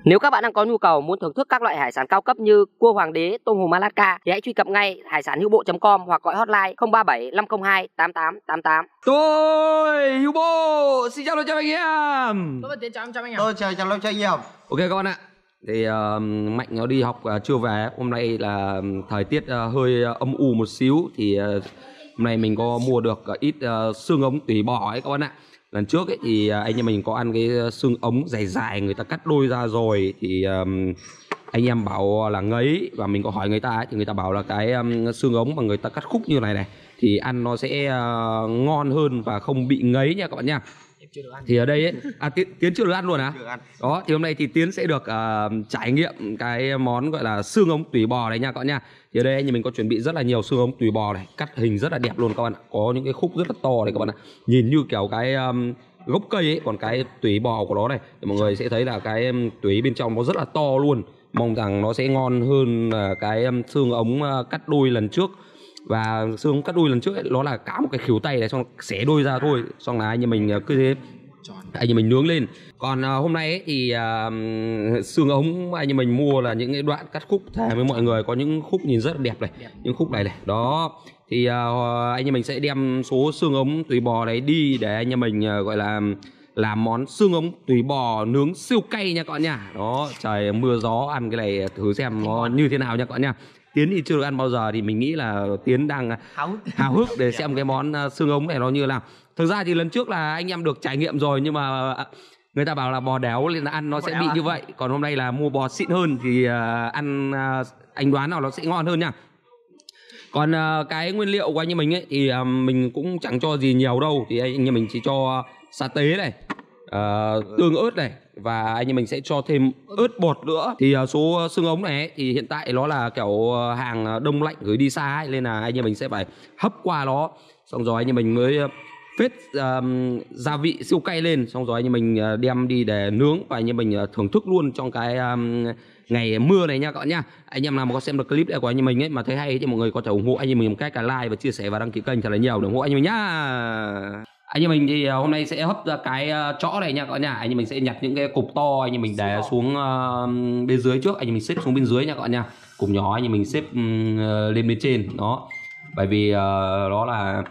Nếu các bạn đang có nhu cầu muốn thưởng thức các loại hải sản cao cấp như cua hoàng đế, tôm hùm Alaska thì hãy truy cập ngay hải sản hữu bộ.com hoặc gọi hotline 037 502 8888. Tôi Hữu Bộ xin chào anh em. Tôi Tiến chào anh em. Tôi chào anh em. Ok các bạn ạ. Thì Mạnh nó đi học chưa về. Hôm nay là thời tiết hơi âm u một xíu. Thì hôm nay mình có mua được ít xương ống tủy bò ấy các bạn ạ. Lần trước ấy thì anh em mình có ăn cái xương ống dài dài người ta cắt đôi ra rồi. Thì anh em bảo là ngấy. Và mình có hỏi người ta ấy, thì người ta bảo là cái xương ống mà người ta cắt khúc như này này thì ăn nó sẽ ngon hơn và không bị ngấy nha các bạn nha. Thì ở đây ấy, Tiến chưa được ăn luôn hả? Chưa ăn. Đó, thì hôm nay thì Tiến sẽ được trải nghiệm cái món gọi là xương ống tủy bò này nha các bạn nha. Thì ở đây anh mình có chuẩn bị rất là nhiều xương ống tủy bò này, cắt hình rất là đẹp luôn các bạn ạ. Có những cái khúc rất là to này các bạn ạ. Nhìn như kiểu cái gốc cây ấy, còn cái tủy bò của nó này thì mọi người sẽ thấy là cái tủy bên trong nó rất là to luôn. Mong rằng nó sẽ ngon hơn cái xương ống cắt đôi lần trước. Và xương cắt đuôi lần trước ấy, nó là cả một cái khỉu tay này, xong xẻ đôi ra thôi, xong là anh em mình cứ thế anh em mình nướng lên. Còn hôm nay ấy, thì xương ống anh em mình mua là những cái đoạn cắt khúc thề với mọi người, có những khúc nhìn rất là đẹp này, những khúc này này đó. Thì anh em mình sẽ đem số xương ống tùy bò đấy đi để anh em mình gọi là làm món xương ống tùy bò nướng siêu cay nha các bạn nha. Đó, trời mưa gió ăn cái này thử xem nó như thế nào nha các bạn nha. Tiến thì chưa được ăn bao giờ thì mình nghĩ là Tiến đang háo hức để xem cái món xương ống này nó như nào. Thực ra thì lần trước là anh em được trải nghiệm rồi, nhưng mà người ta bảo là bò đéo nên là ăn nó sẽ bị như vậy. Còn hôm nay là mua bò xịn hơn thì ăn anh đoán nào nó sẽ ngon hơn nha. Còn cái nguyên liệu của anh em mình ấy thì mình cũng chẳng cho gì nhiều đâu. Thì anh em mình chỉ cho sa tế này, tương ớt này, và anh em mình sẽ cho thêm ớt bột nữa. Thì số xương ống này ấy, thì hiện tại nó là kiểu hàng đông lạnh gửi đi xa ấy, nên là anh em mình sẽ phải hấp qua nó, xong rồi anh em mình mới phết gia vị siêu cay lên, xong rồi anh em mình đem đi để nướng và anh em mình thưởng thức luôn trong cái ngày mưa này nha các bạn nha. Anh em nào mà có xem được clip này của anh em mình ấy mà thấy hay thì mọi người có thể ủng hộ anh em mình một cách là like và chia sẻ và đăng ký kênh thật là nhiều để ủng hộ anh em mình nhá. Anh em mình thì hôm nay sẽ hấp ra cái chõ này nha các bạn nha. Anh em mình sẽ nhặt những cái cục to anh em mình để xuống bên dưới trước, anh em mình xếp xuống bên dưới nha các bạn nha. Cục nhỏ anh em mình xếp lên bên trên đó. Bởi vì đó là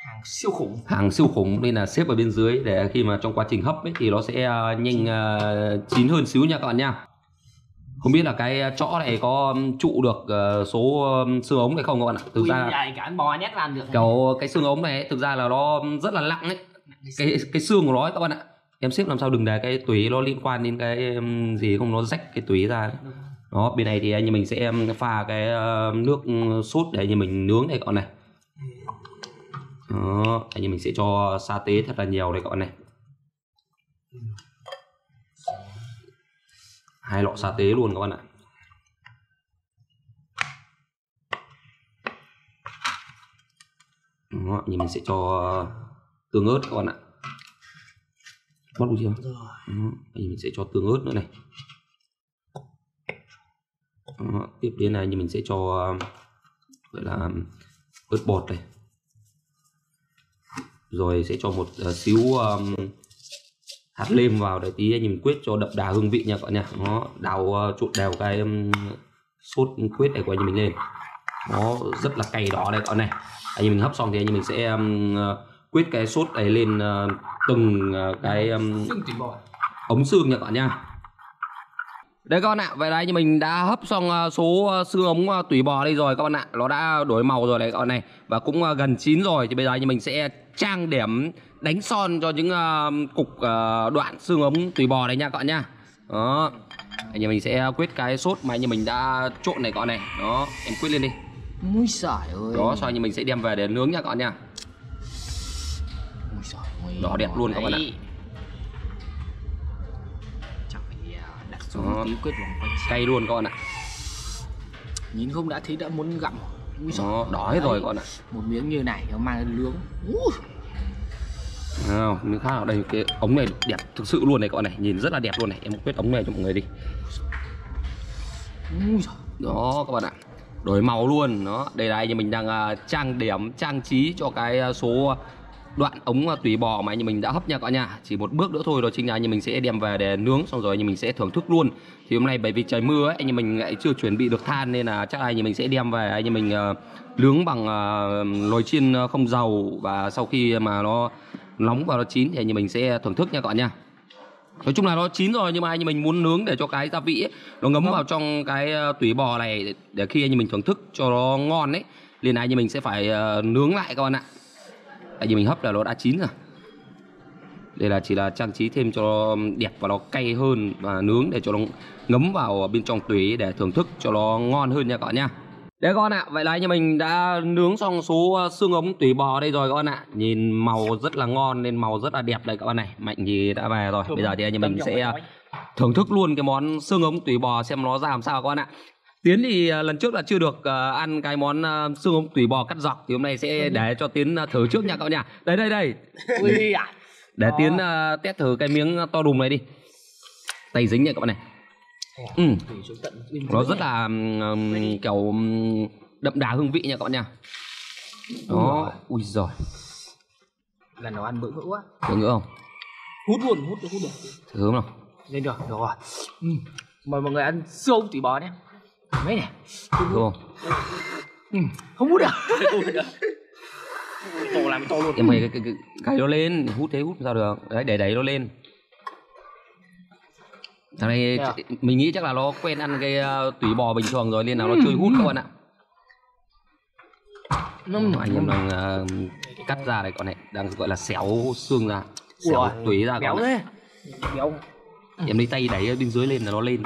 hàng siêu khủng nên là xếp ở bên dưới để khi mà trong quá trình hấp ấy thì nó sẽ nhanh chín hơn xíu nha các bạn nha. Không biết là cái chõ này có trụ được số xương ống này không các bạn ạ. Thực ra cả bò nhét vào được. Kiểu cái xương ống này ấy, thực ra là nó rất là nặng ấy. Cái xương của nó ấy, các bạn ạ. Em xếp làm sao đừng để cái tủy nó liên quan đến cái gì không nó rách cái tủy ra. Đó, bên này thì anh em mình sẽ pha cái nước sốt để anh em mình nướng này các bạn này. Đó, anh em mình sẽ cho sa tế thật là nhiều đây các bạn này. 2 lọ sa tế luôn các bạn ạ. Đó, anh em mình sẽ cho tương ớt các bạn ạ. Bắt được chưa? Đó, anh em mình sẽ cho tương ớt nữa này. Đó, tiếp đến là anh em mình sẽ cho gọi là ớt bột này. Rồi sẽ cho một xíu hạt lêm vào để tí anh nhìn quyết cho đậm đà hương vị nha các bạn nha. Nó đào trộn đều cái sốt quyết này của anh mình lên. Nó rất là cay đỏ đây các bạn này. Anh mình hấp xong thì anh mình sẽ quyết cái sốt này lên từng cái ống xương nha các bạn nha. Đây các bạn ạ, vậy là anh mình đã hấp xong số xương ống tủy bò đây rồi các bạn ạ. Nó đã đổi màu rồi đấy các bạn này. Và cũng gần chín rồi. Thì bây giờ anh mình sẽ trang điểm đánh son cho những cục đoạn xương ống tủy bò này nha các bạn nha. Đó, anh mình sẽ quyết cái sốt mà anh mình đã trộn này các bạn này. Đó, em quyết lên đi. Úi giời ơi. Đó, sau anh mình sẽ đem về để nướng nha các bạn nha. Úi giời ơi. Đỏ đẹp luôn các bạn ạ. Quyết cay luôn các bạn ạ. Nhìn không đã thấy đã muốn gặm. Nó đỏ hết rồi các bạn ạ. Một miếng như này nó mang lên nướng. Miếng khác ở đây, cái ống này đẹp thực sự luôn này các bạn này, nhìn rất là đẹp luôn này. Em quyết ống này cho mọi người đi. Đó các bạn ạ, đổi màu luôn. Đó, đây là anh mình đang trang điểm trang trí cho cái số đoạn ống tủy bò mà anh em mình đã hấp nha các bạn nha. Chỉ một bước nữa thôi, đó chính là anh em mình sẽ đem về để nướng, xong rồi anh em mình sẽ thưởng thức luôn. Thì hôm nay bởi vì trời mưa ấy, anh em mình lại chưa chuẩn bị được than nên là chắc là anh em mình sẽ đem về anh em mình nướng bằng nồi chiên không dầu, và sau khi mà nó nóng và nó chín thì anh em mình sẽ thưởng thức nha các bạn nha. Nói chung là nó chín rồi, nhưng mà anh em mình muốn nướng để cho cái gia vị ấy, nó ngấm vào trong cái tủy bò này để khi anh em mình thưởng thức cho nó ngon ấy, nên là anh em mình sẽ phải nướng lại các bạn ạ. Anh em mình hấp là nó đã chín rồi. Đây là chỉ là trang trí thêm cho nó đẹp và nó cay hơn, và nướng để cho nó ngấm vào bên trong tủy để thưởng thức cho nó ngon hơn nha các bạn nha. Đấy các bạn ạ, vậy là anh em mình đã nướng xong số xương ống tủy bò đây rồi các bạn ạ. Nhìn màu rất là ngon, nên màu rất là đẹp đây các bạn này. Mạnh thì đã về rồi. Bây giờ thì anh em mình sẽ thưởng thức luôn cái món xương ống tủy bò xem nó ra làm sao các bạn ạ. Tiến thì lần trước là chưa được ăn cái món xương ống tủy bò cắt dọc, thì hôm nay sẽ để cho Tiến thử trước nha các bạn nha. Đây. Ui à. Để Tiến test thử cái miếng to đùng này đi. Tay dính nha các bạn này. Nó rất là kiểu đậm đà hương vị nha các bạn nha. Đó, ui giời. Lần nào ăn bự quá. Được nữa không? Hút được. Thử không nào? Lên được rồi. Mời mọi người ăn xương tủy bò nhé. Mấy này. Được không? Không hút được. To làm to luôn. Em mày cái nó lên, hút sao được. Đấy, để đẩy nó lên. Thằng này mình nghĩ chắc là nó quen ăn cái tủy bò bình thường rồi nên là nó chơi hút các bạn ạ. Anh em đang cắt ra đây, con này đang gọi là xéo xương ra, xéo tủy ra. Béo thế. Béo. Em lấy tay đẩy bên dưới lên là nó lên.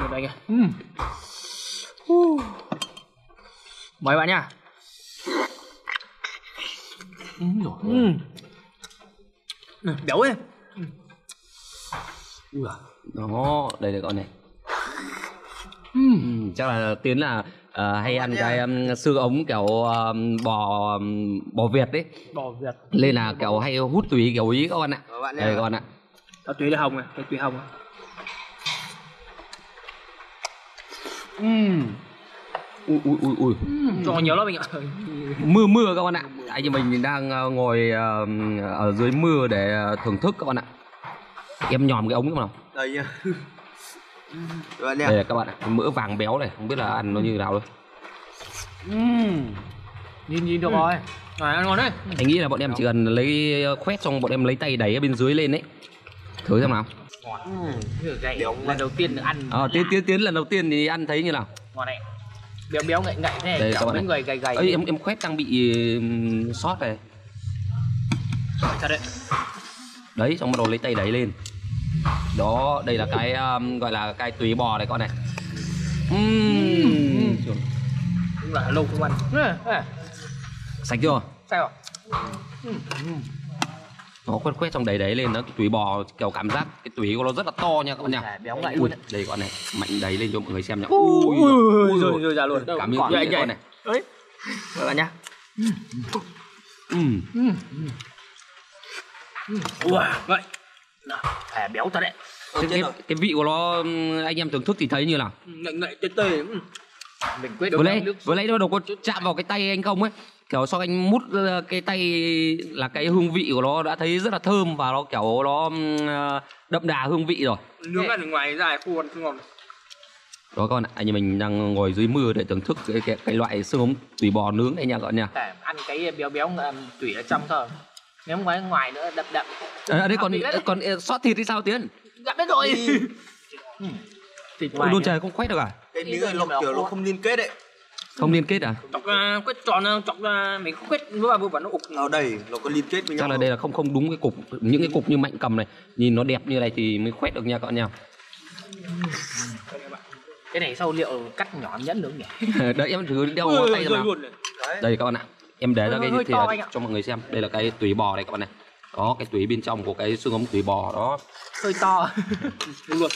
Mời bạn nha. Béo ấy. Đó, đây là con này. Chắc là Tiến là hay ăn cái xương ống kiểu bò Việt đấy. Bò Việt. Nên là kiểu hay hút tủy kiểu ý các bạn ạ. Đây các bạn ạ. Cái tủy hồng này, cái tủy hồng này. Ui. Cho nhiều lắm mình ạ. Mưa các bạn ạ. Anh em mình đang ngồi ở dưới mưa để thưởng thức các bạn ạ. Em nhòm cái ống nào. Đây nha. Đây là các bạn ạ, mỡ vàng béo này, không biết là ăn nó như nào đâu. Nhìn được rồi. Rồi ăn ngon đấy. Anh nghĩ là bọn em chỉ cần lấy khoét xong bọn em lấy tay đẩy ở bên dưới lên đấy. Thử xem nào. Lần đầu tiên được ăn. Tiến lần đầu tiên thì ăn thấy như nào? Ngon này. Béo ngậy thế. Đây các bạn này. Gầy. Ơi em khoét đang bị sót này. Thật đấy. Đấy, xong bắt đầu lấy tay đẩy lên. Đó, đây là cái gọi là cái tủy bò này con này. Đúng là lâu không ăn. Sạch chưa? Sao? Nó khoét xong đẩy lên, nó cái tủy bò kiểu cảm giác cái tủy của nó rất là to nha các bạn nha. Béo ngậy luôn. luôn. Đây con này, mạnh đẩy lên cho mọi người xem nhá. Rồi ra luôn. Cảm ơn cái con này. Đấy. Các bạn nhá. Vậy. Thẻ béo thật đấy. Cái vị của nó anh em thưởng thức thì thấy như nào? Ngậy tê. Mình quyết vừa nãy nó đâu có chạm vào cái tay anh không ấy, kiểu sau anh mút cái tay là cái hương vị của nó đã thấy rất là thơm, và nó kiểu nó đậm đà hương vị rồi. Nướng ở ngoài ra khu ăn ngon. Đó các bạn ạ, anh em mình đang ngồi dưới mưa để thưởng thức cái loại xương ống tủy bò nướng này nha các bạn nha. Để ăn cái béo tủy ở trong thôi. Nếu ngoài nữa đậm. Đây còn sót thịt thì sao Tiến? Gặp đấy rồi. Thịt ngoài luôn trời không khoét được à? Cái miếng này lọc kiểu nó không liên kết đấy. Không liên kết à? Chọc quét tròn, chọc mình không quét vừa vào nó ụp. Ở đây nó có liên kết với nhau. Chắc là đây là không đúng cái cục, những cái cục như Mạnh cầm này, nhìn nó đẹp như này thì mới khoét được nha các bạn nha. Cái này sau liệu cắt nhỏ nhẫn được nhỉ? Đấy em thử đeo ngón tay nào. Đây các bạn ạ. Em để ra cái thìa cho mọi người xem. Đây là cái tủy bò này các bạn này. Đó, cái tủy bên trong của cái xương ống tủy bò đó. Hơi to. Luôn.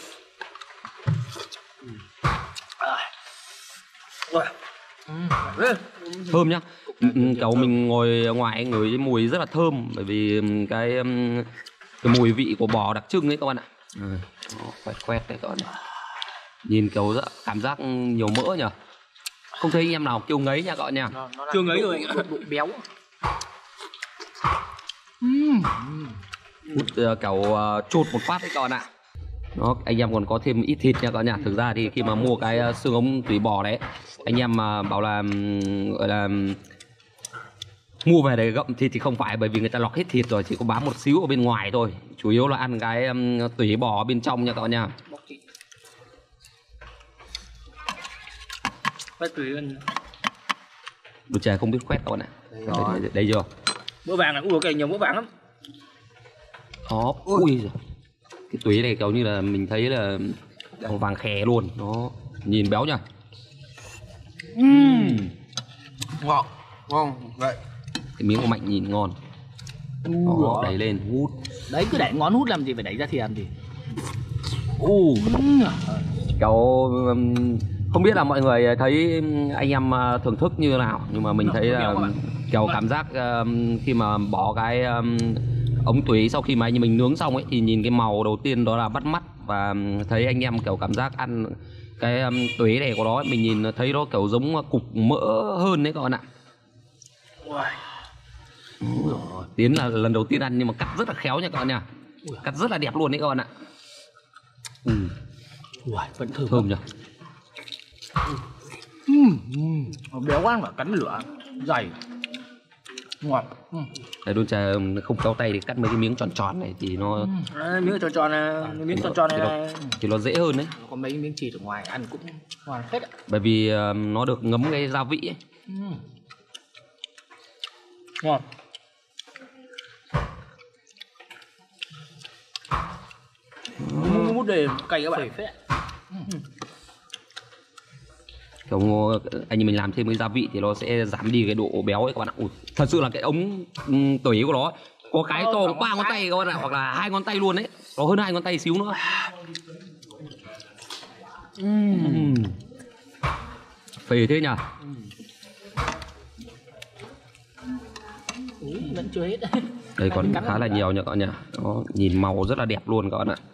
Thơm nhá. Cậu mình ngồi ngoài ngửi cái mùi rất là thơm, bởi vì cái mùi vị của bò đặc trưng ấy các bạn ạ. Quét đấy các bạn ạ. Nhìn kiểu rất, cảm giác nhiều mỡ nhỉ. Không thấy anh em nào kêu ngấy nha các bạn nha. Kêu ngấy rồi. Bụng béo. Hút kiểu chột một phát đấy các bạn ạ. Đó, anh em còn có thêm ít thịt nha các bạn nha. Thực ra thì khi mà mua cái xương ống tủy bò đấy, anh em mà bảo là gọi là mua về để gặm thịt thì không phải, bởi vì người ta lọc hết thịt rồi, chỉ có bám một xíu ở bên ngoài thôi. Chủ yếu là ăn cái tủy bò ở bên trong nha các bạn nha. Quét tủy lên. Đồ chè không biết quét các bạn ạ. Đây chưa? Mỡ vàng này, ui cái nhiều mỡ vàng lắm. Đó, ui giời. Cái túy này kiểu như là mình thấy là màu vàng khè luôn. Nó nhìn béo nha. Ngon. Ngon. Vậy. Cái miếng của Mạnh nhìn ngon. Đó, đẩy lên, hút. Đấy, cứ đẩy ngón hút làm gì, phải đẩy ra thì làm gì. Kiểu không biết là mọi người thấy anh em thưởng thức như thế nào, nhưng mà mình thấy là kiểu cảm giác khi mà bỏ cái ống tủy sau khi mà anh mình nướng xong ấy, thì nhìn cái màu đầu tiên đó là bắt mắt, và thấy anh em kiểu cảm giác ăn cái tủy này của nó ấy, mình nhìn thấy nó kiểu giống cục mỡ hơn đấy các bạn ạ. Tiến là lần đầu tiên ăn nhưng mà cắt rất là khéo nha các bạn nha. Cắt rất là đẹp luôn đấy các bạn ạ. Vẫn Thơm nhỉ. Béo quá mà cắn lửa dày ngọt. Đây đôn trà không khéo tay thì cắt mấy cái miếng tròn tròn này thì nó miếng tròn tròn này, miếng tròn tròn này thì nó dễ hơn đấy. Còn mấy miếng thịt ở ngoài ăn cũng ngon phết ạ. Bởi vì nó được ngấm cái gia vị ấy. Ngon. Mút để cay các bạn. Kiểu anh mình làm thêm cái gia vị thì nó sẽ giảm đi cái độ béo ấy các bạn ạ. Thật sự là cái ống tủy của nó có cái to 3 ngón tay các bạn ạ, hoặc là 2 ngón tay luôn đấy, nó hơn 2 ngón tay xíu nữa. Phê thế nhỉ. Vẫn chưa hết. Đây còn khá là nhiều nha các bạn nhỉ. Đó, nhìn màu rất là đẹp luôn các bạn ạ.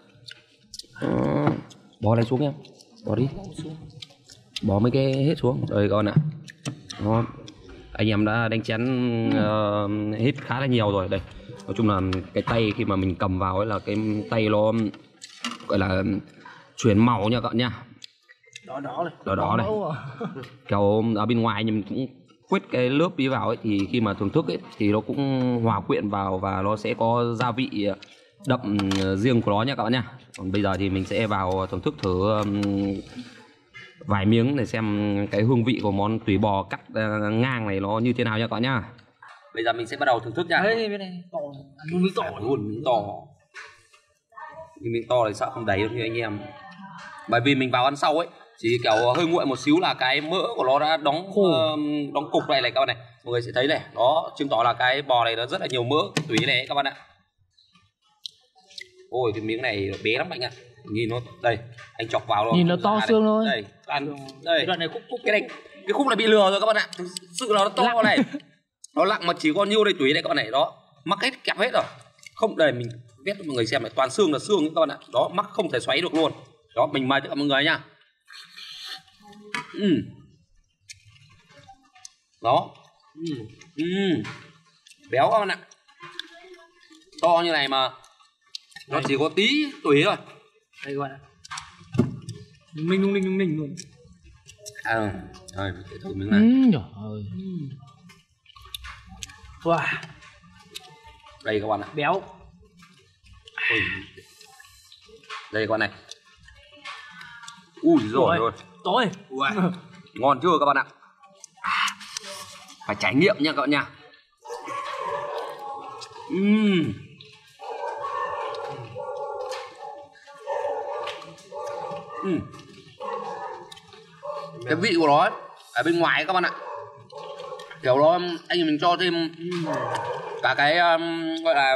Bó này xuống em, bó đi, bỏ mấy cái hết xuống. Đây các bạn ạ. Đó, anh em đã đánh chén hết khá là nhiều rồi. Đây, nói chung là cái tay khi mà mình cầm vào ấy là cái tay nó gọi là chuyển màu nha các bạn nha. Đỏ này. Kiểu ở bên ngoài mình cũng quét cái lớp đi vào ấy, thì khi mà thưởng thức ấy thì nó cũng hòa quyện vào và nó sẽ có gia vị đậm riêng của nó nha các bạn nha. Còn bây giờ thì mình sẽ vào thưởng thức thử vài miếng để xem cái hương vị của món tủy bò cắt ngang này nó như thế nào nha các bạn nha. Bây giờ mình sẽ bắt đầu thưởng thức nha. Đấy, bên này to, miếng to luôn, miếng to. Nhưng miếng to thì sợ không đầy được như anh em. Bởi vì mình vào ăn sau ấy, chỉ kiểu hơi nguội một xíu là cái mỡ của nó đã đóng cục này các bạn này. Mọi người sẽ thấy này, đó chứng tỏ là cái bò này nó rất là nhiều mỡ tủy này các bạn ạ. Ôi cái miếng này bé lắm anh ạ. Nhìn nó đây, anh chọc vào luôn. Nhìn nó to xương thôi. Đây, ăn đây. Đoạn này Cái khúc này bị lừa rồi các bạn ạ. Thực sự là nó to này. Nó lặng mà chỉ có nhiêu đây tủy này các bạn này, đó. Mắc hết kẹp hết rồi. Không đây mình viết cho mọi người xem này, toàn xương là xương các bạn ạ. Đó, mắc không thể xoáy được luôn. Đó, mình mời tất cả mọi người nha. Đó. Béo các bạn ạ. To như này mà nó chỉ có tí tủy thôi. đây các bạn ạ. Ninh luôn. Rồi, mình sẽ thử miếng này. Trời ơi. Wow. Đây các bạn ạ. Béo. Đây các bạn này. Ui rồi rồi. Tối. Ngon chưa các bạn ạ. Phải trải nghiệm nha các bạn nha. Cái vị của nó ấy, ở bên ngoài ấy, các bạn ạ, kiểu nó anh mình cho thêm cả cái gọi là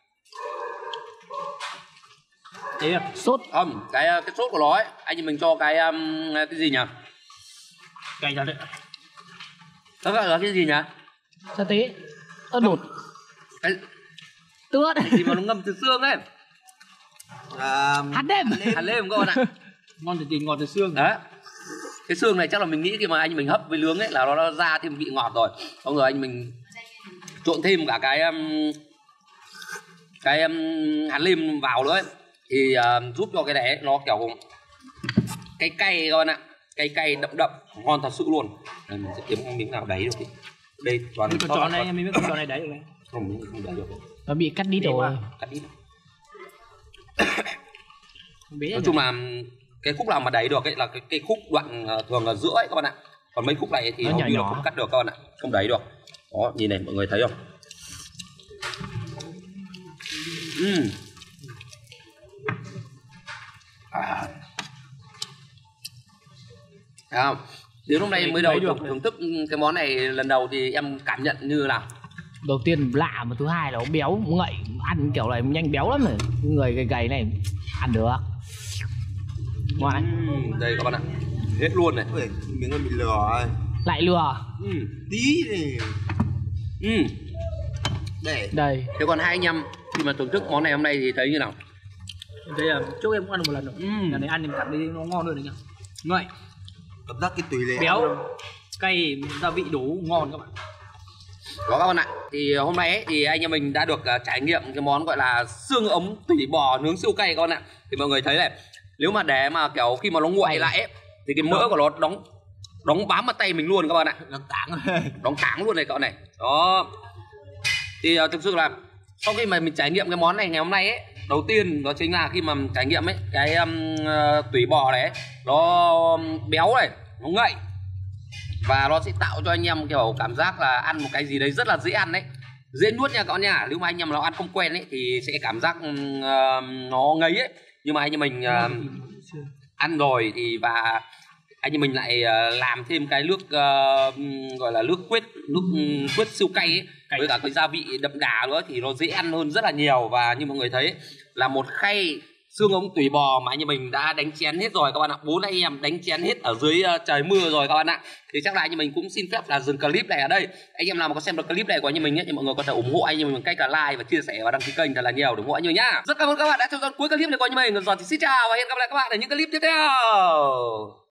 Sốt. không, cái sốt của nó ấy, anh mình cho cái gì nhỉ? Cay thật đấy. Đó gọi là cái gì nhỉ? Sa tế. Ớt bột. Cái Tước. gì mà nó ngâm từ xương đấy. Hạt đêm. Hạt lêm các bạn ạ. Ngon từ thịt, ngọt từ xương. Đấy. Cái xương này chắc là mình nghĩ khi mà anh mình hấp với nướng ấy là nó ra thêm vị ngọt rồi. Xong rồi anh mình trộn thêm cả cái cái hạt lim vào nữa ấy, thì giúp cho cái đấy nó kiểu cay cay các bạn ạ, cay cay đậm đậm, ngon thật sự luôn. Đây, mình sẽ kiếm miếng nào đấy được thì đây toàn Cái tròn này mình mới con tròn này đấy được này. không, mình không đấy được, Nó bị cắt đi rồi. cắt đi. Nói Nói chung là cái khúc nào mà đẩy được ấy là cái khúc đoạn thường là giữa ấy các bạn ạ, còn mấy khúc này thì hầu như là không cắt được các bạn ạ, không đẩy được. Đó, nhìn này mọi người thấy không? Không? Đến hôm nay mới đầu thưởng thức cái món này lần đầu thì em cảm nhận như nào? Đầu tiên lạ, mà thứ hai là nó béo ngậy, ăn kiểu này nhanh béo lắm rồi. Người gầy gầy này ăn được. Ngon đấy. Đây các bạn ạ, hết luôn này. Ui, miếng này bị lừa rồi. Lại lừa. Tí này. Đây. Thế còn hai anh em khi mà thưởng thức món này hôm nay thì thấy như nào? Đây là trước em cũng ăn được một lần rồi. Lần này ăn thì cảm thấy nó ngon hơn đấy nhá. Ngậy. Cảm giác cái tùy lệ. Béo, cay, gia vị đủ ngon các bạn. Đó các bạn ạ, thì hôm nay ấy, thì anh em mình đã được trải nghiệm cái món gọi là xương ống tủy bò nướng siêu cay các bạn ạ. Thì mọi người thấy này, nếu mà để mà kiểu khi mà nó nguội lại ấy, thì cái mỡ của nó đóng bám vào tay mình luôn các bạn ạ. Đóng tảng luôn này các bạn này. Đó. Thì thực sự là sau khi mà mình trải nghiệm cái món này ngày hôm nay ấy, đầu tiên đó chính là khi mà trải nghiệm ấy cái tủy bò này ấy, nó béo này, nó ngậy và nó sẽ tạo cho anh em kiểu cảm giác là ăn một cái gì đấy rất là dễ ăn đấy, dễ nuốt nha các bạn nha. Nếu mà anh em nào ăn không quen ấy thì sẽ cảm giác nó ngấy ấy, nhưng mà anh em mình ăn rồi thì và anh em mình lại làm thêm cái nước gọi là nước quết siêu cay ấy, với cả cái gia vị đậm đà nữa thì nó dễ ăn hơn rất là nhiều. Và như mọi người thấy là một khay xương ống tủy bò mà anh em mình đã đánh chén hết rồi các bạn ạ, 4 anh em đánh chén hết ở dưới trời mưa rồi các bạn ạ. Thì chắc là anh em mình cũng xin phép là dừng clip này ở đây. Anh em nào mà có xem được clip này của anh em mình ấy, thì mọi người có thể ủng hộ anh em mình bằng cách là like và chia sẻ và đăng ký kênh thật là nhiều, ủng hộ anh em nhá. Rất cảm ơn các bạn đã theo dõi cuối clip này của anh em mình. Rồi thì xin chào và hẹn gặp lại các bạn ở những clip tiếp theo.